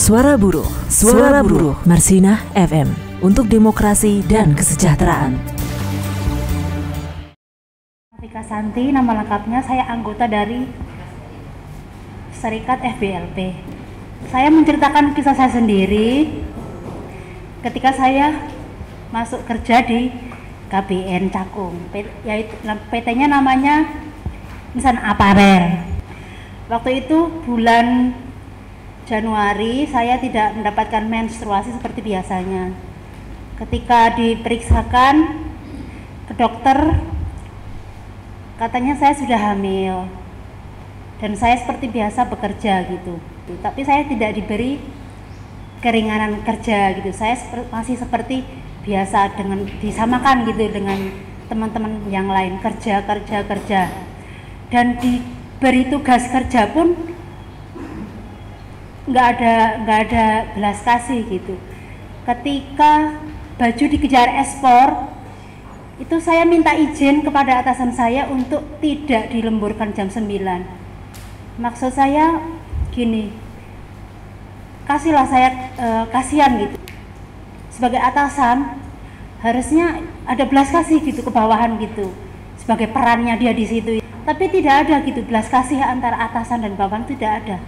Suara Buruh Marsinah FM untuk demokrasi dan kesejahteraan. Rika Santi, nama lengkapnya saya anggota dari Serikat FBLP. Saya menceritakan kisah saya sendiri ketika saya masuk kerja di KBN Cakung, yaitu PT-nya namanya Insan Aparel. Waktu itu bulan Januari saya tidak mendapatkan menstruasi seperti biasanya. Ketika diperiksakan ke dokter, katanya saya sudah hamil dan saya seperti biasa bekerja gitu. Tapi saya tidak diberi keringanan kerja gitu. Saya masih seperti biasa dengan disamakan gitu dengan teman-teman yang lain, kerja. Dan diberi tugas kerja pun nggak ada belas kasih gitu. Ketika baju dikejar ekspor, itu saya minta izin kepada atasan saya untuk tidak dilemburkan jam 9. Maksud saya gini, kasihlah saya kasihan gitu. Sebagai atasan harusnya ada belas kasih gitu ke bawahan gitu, sebagai perannya dia di situ. Tapi tidak ada gitu belas kasih antara atasan dan bawahan, tidak ada.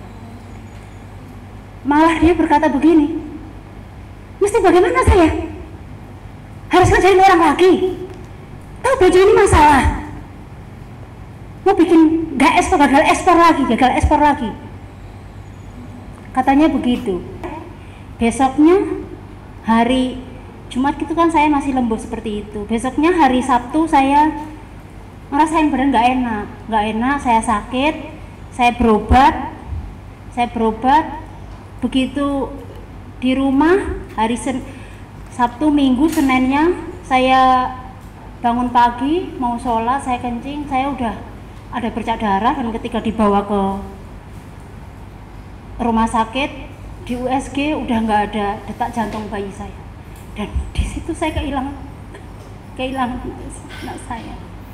Malah dia berkata begini, mesti bagaimana saya harus ngajarin orang lagi, tahu baju ini masalah, mau bikin gagal ekspor lagi, katanya begitu. Besoknya hari Jumat gitu kan saya masih lembur seperti itu. Besoknya hari Sabtu saya ngerasain badan nggak enak, saya sakit, saya berobat. Begitu di rumah hari Sabtu, Minggu, Seninnya saya bangun pagi mau sholat, saya kencing, saya udah ada bercak darah. Dan ketika dibawa ke rumah sakit di USG udah nggak ada detak jantung bayi saya, dan di situ saya kehilangan anak saya.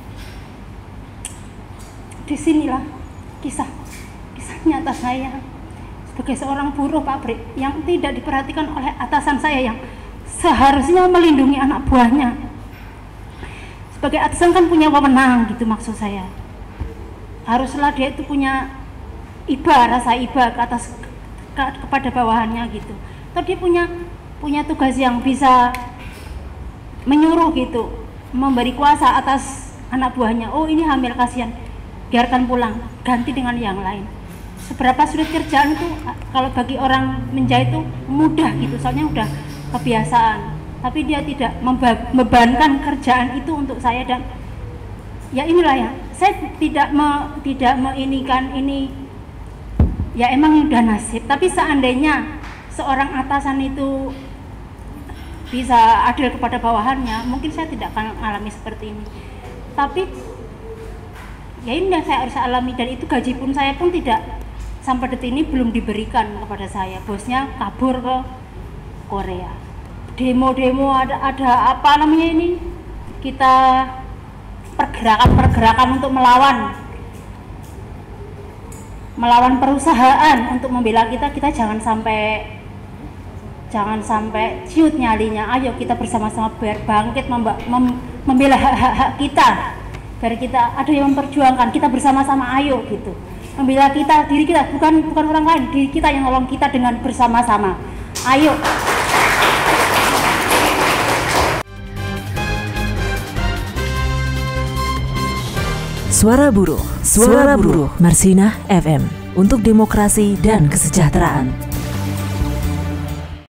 Disinilah kisah nyata saya sebagai seorang buruh pabrik yang tidak diperhatikan oleh atasan saya yang seharusnya melindungi anak buahnya. Sebagai atasan kan punya wewenang gitu, maksud saya. Haruslah dia itu punya rasa iba kepada bawahannya gitu. Atau dia punya tugas yang bisa menyuruh gitu, memberi kuasa atas anak buahnya. Oh ini hamil, kasihan, biarkan pulang, ganti dengan yang lain. Seberapa sulit kerjaan itu kalau bagi orang menjahit itu mudah gitu, soalnya udah kebiasaan. Tapi dia tidak membebankan kerjaan itu untuk saya, dan ya inilah ya, saya tidak meinikan ini, ya emang udah nasib. Tapi seandainya seorang atasan itu bisa adil kepada bawahannya, mungkin saya tidak akan alami seperti ini. Tapi ya ini yang saya harus alami, dan itu gaji pun saya pun tidak, sampai detik ini belum diberikan kepada saya. Bosnya kabur ke Korea. Demo ada apa namanya ini, kita pergerakan untuk melawan perusahaan untuk membela kita jangan sampai ciut nyalinya. Ayo kita bersama-sama bangkit membela hak kita, biar kita ada yang memperjuangkan, kita bersama-sama ayo gitu. Membela diri kita, bukan orang lain, diri kita yang nolong kita dengan bersama-sama. Ayo. Suara Buruh Marsinah FM untuk demokrasi dan kesejahteraan.